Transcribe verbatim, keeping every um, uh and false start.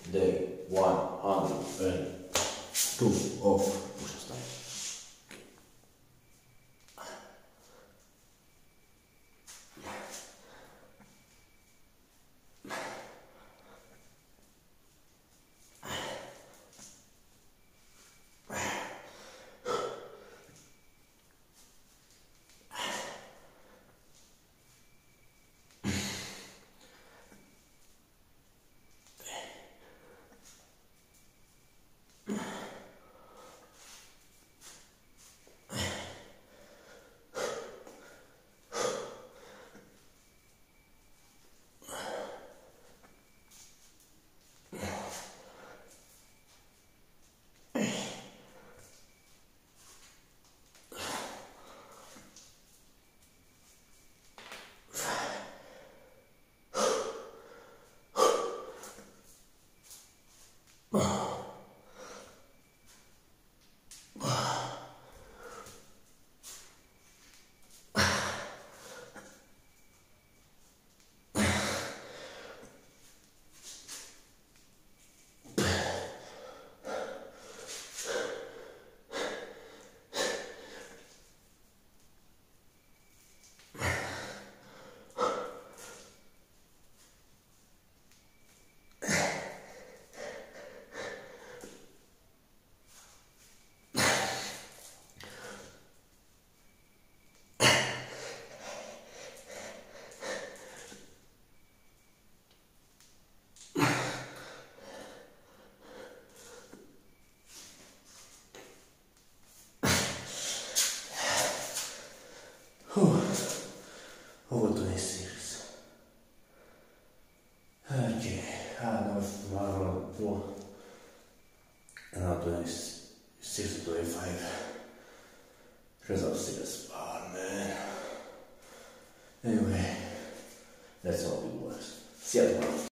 day one hundred two of push start. Over twenty series. Okay, ah, now it's tomorrow four. And now twenty-six to twenty-five. Results serious. Oh man. Anyway, that's all it was. See you tomorrow.